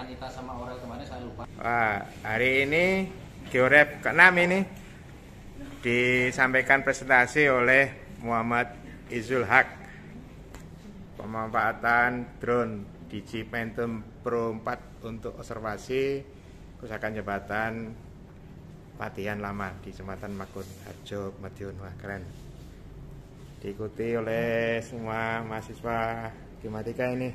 Sanita sama Aurel kemarin saya lupa. Wah, hari ini Georef ke-6 ini disampaikan presentasi oleh Muhammad Izul Haq. Pemanfaatan drone Digi Phantom Pro 4 untuk observasi kerusakan jembatan Patihan Lama di Jembatan Makun Harjo Madiun. Wah, keren. Diikuti oleh semua mahasiswa geomatika ini.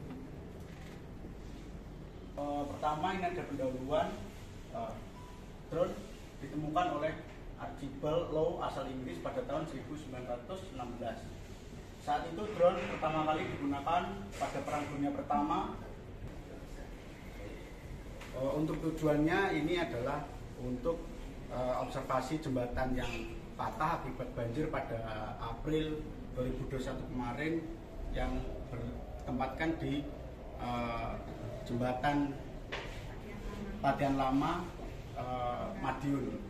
Pertama ini ada pendahuluan drone ditemukan oleh Archibald Law asal Inggris pada tahun 1916. Saat itu drone pertama kali digunakan pada Perang Dunia Pertama. Untuk tujuannya ini adalah untuk observasi jembatan yang patah akibat banjir pada April 2021 kemarin yang bertempatkan di jembatan Patihan Lama Madiun.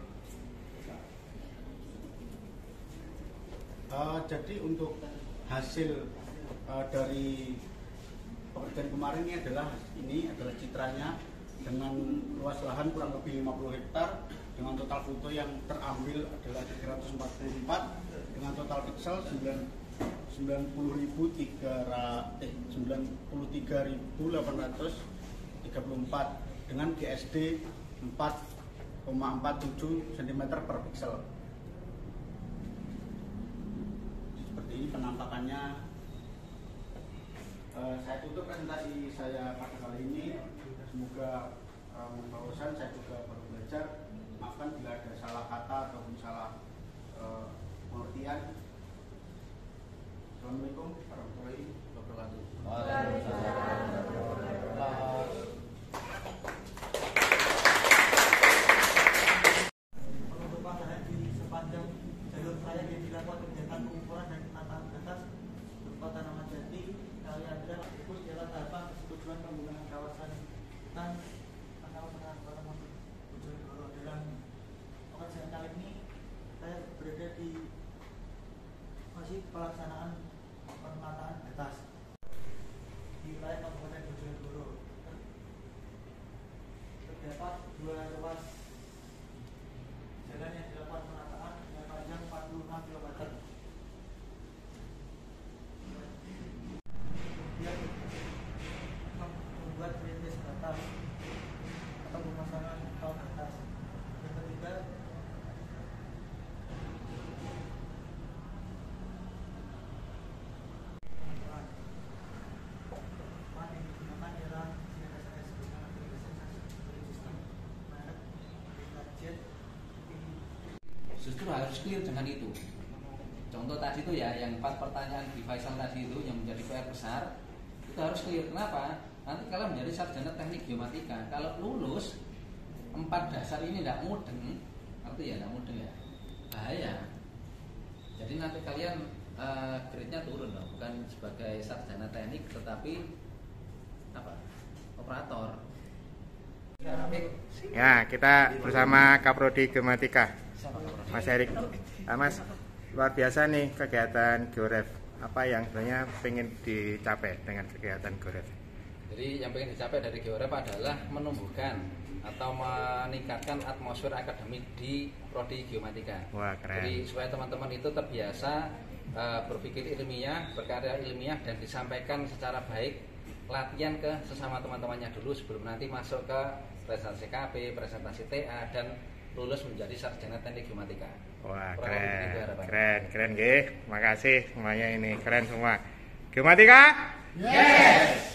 Jadi untuk hasil dari pekerjaan kemarin ini adalah citranya dengan luas lahan kurang lebih 50 hektar dengan total foto yang terambil adalah 344 dengan total pixel 93.834 dengan GSD 4,47 cm per pixel. Seperti ini penampakannya. Saya tutup presentasi saya pada kali ini. Semoga membawasan. Saya juga baru belajar. Maafkan bila ada salah kata ataupun salah pengertian. Assalamualaikum warahmatullahi wabarakatuh. Penutupan lahan di sepanjang jalur raya yang dilakukan kegiatan pengukuran dan penataan batas berupa tanaman jati, kali aliran tikus ialah tahapan persetujuan penggunaan kawasan hutan atau penanggulangan Bojonegoro. Dalam pekerjaan kali ini saya berada di masih pelaksanaan penataan batas di wilayah Kabupaten Bojonegoro. Terdapat 2 ruas jalan yang dilakukan penataan dengan panjang 46 km. Kemudian membuat rintis batas atau pemasangan tol batas. Yang ketiga, yang digunakan ialah CSS dengan sistem merek budget. Justru harus clear dengan itu. Contoh tadi itu ya, yang 4 pertanyaan di Faisal tadi itu yang menjadi PR besar, itu harus clear. Kenapa? Nanti kalau menjadi sarjana teknik geomatika, kalau lulus 4 dasar ini tidak mudeng, artinya ya tidak mudeng ya, bahaya. Jadi nanti kalian grade-nya turun loh, bukan sebagai sarjana teknik, tetapi apa? Operator. Ya, kita bersama Kaprodi Geomatika, Mas Erik. Mas, luar biasa nih kegiatan Georef. Apa yang sebenarnya pengen dicapai dengan kegiatan Georef? Jadi yang pengen dicapai dari Georef adalah menumbuhkan atau meningkatkan atmosfer akademik di prodi geomatika. Wah, keren. Jadi supaya teman-teman itu terbiasa berpikir ilmiah, berkarya ilmiah, dan disampaikan secara baik, latihan ke sesama teman-temannya dulu sebelum nanti masuk ke presentasi KP, presentasi TA, dan lulus menjadi sarjana teknik geomatika. Wah, Keren. keren nggih. Makasih semuanya, ini keren semua. Geomatika? Yes.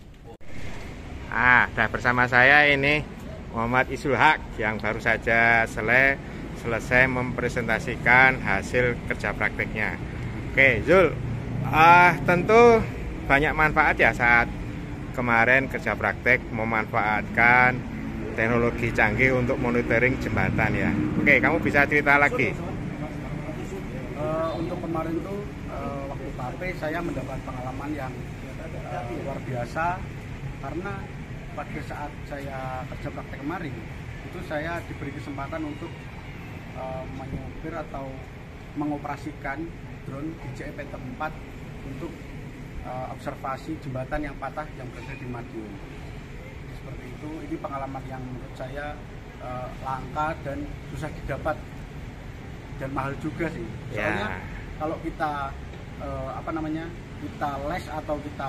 Dah bersama saya ini Muhammad Izul Haq yang baru saja selesai mempresentasikan hasil kerja prakteknya. Oke, Zul, tentu banyak manfaat ya saat kemarin kerja praktek memanfaatkan teknologi canggih untuk monitoring jembatan ya. Oke, kamu bisa cerita lagi. Untuk kemarin tuh waktu KP saya mendapat pengalaman yang luar biasa karena pada saat saya kerja praktek kemarin itu saya diberi kesempatan untuk menyopir atau mengoperasikan drone DJI Phantom 4 untuk observasi jembatan yang patah yang berada di Madiun. seperti itu. Ini pengalaman yang menurut saya langka dan susah didapat dan mahal juga sih. Soalnya kalau kita kita les atau kita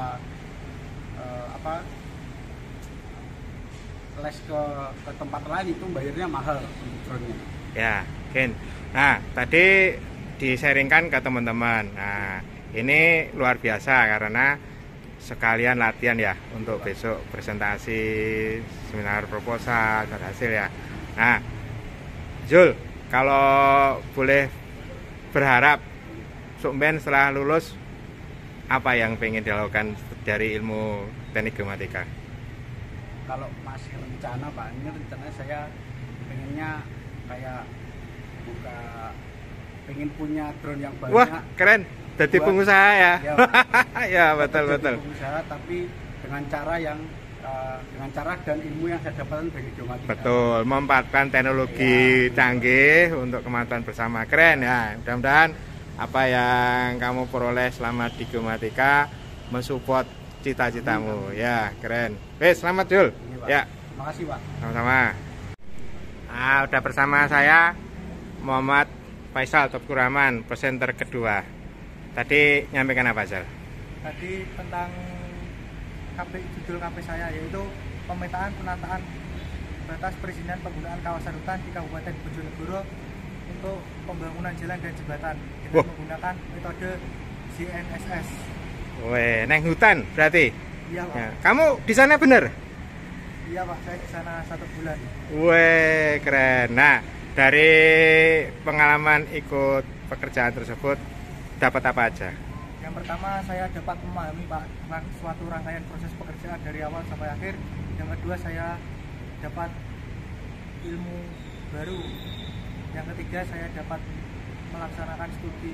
les ke tempat lain itu bayarnya mahal untuk drone-nya. Ya, Ken. Nah, tadi di-sharingkan ke teman-teman. Nah, ini luar biasa karena sekalian latihan ya untuk besok presentasi seminar proposal berhasil ya. Nah, Zul, kalau boleh berharap Sukmen setelah lulus apa yang pengen dilakukan dari ilmu teknik geomatika? Kalau masih rencana Pak, ini rencananya saya pengennya kayak pengen punya drone yang banyak. Wah, keren. Jadi pengusaha ya. Ya, betul. Pengusaha tapi dengan cara dan ilmu yang saya dapatkan dari geomatika. Betul, memanfaatkan teknologi canggih untuk kemajuan bersama. Keren ya. Mudah-mudahan apa yang kamu peroleh selama di geomatika mensupport cita-citamu. Ya, keren. Wes, selamat Jul. Ya. Terima kasih, Pak. Sama-sama. Nah, udah bersama saya Muhammad Faisal Topku Rahman, presenter kedua. Tadi nyampaikan apa, Zal? Tadi tentang judul KP saya, yaitu pemetaan penataan batas perizinan penggunaan kawasan hutan di Kabupaten Bojonegoro untuk pembangunan jalan dan jembatan dengan menggunakan metode GNSS. Weh, neng hutan berarti? Iya, Pak. Ya. Kamu di sana bener? Iya, Pak. Saya di sana 1 bulan. Weh, keren. Nah, dari pengalaman ikut pekerjaan tersebut dapat apa aja? Yang pertama, saya dapat memahami Pak suatu rangkaian proses pekerjaan dari awal sampai akhir. Yang kedua, saya dapat ilmu baru. Yang ketiga, saya dapat melaksanakan studi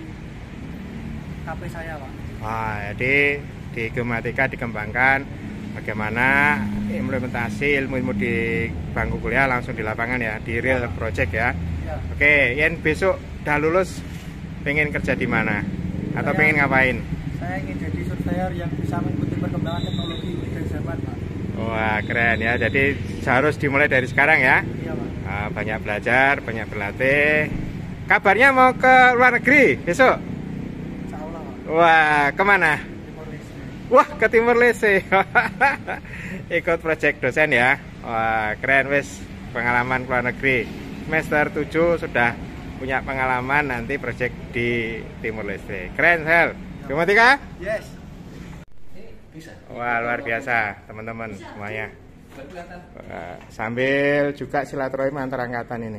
KP saya, Pak. Wah, jadi di geomatika dikembangkan bagaimana implementasi ilmu-ilmu di bangku kuliah langsung di lapangan ya, di real project ya. Ya. Oke, Yen besok udah lulus pengen kerja di mana? Atau pengen ngapain? Saya ingin jadi surveyor yang bisa mengikuti perkembangan teknologi dan zaman, Pak. Wah, keren ya. Jadi harus dimulai dari sekarang ya. Iya, Pak. Banyak belajar, banyak berlatih. Kabarnya mau ke luar negeri besok? Insya Allah, Pak. Wah, kemana? Timor Leste. Wah, ke Timor Leste. Ikut project dosen ya. Wah, keren wes, pengalaman ke luar negeri. Semester 7 sudah punya pengalaman nanti project di Timor Leste. Keren, Sel. Geomatika? Yes. Ini bisa. Wah, luar biasa, teman-teman semuanya. Kelihatan. Wah, sambil juga silaturahim antar angkatan ini.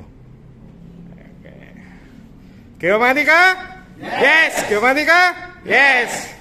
Oke. Geomatika? Yes. Geomatika? Yes.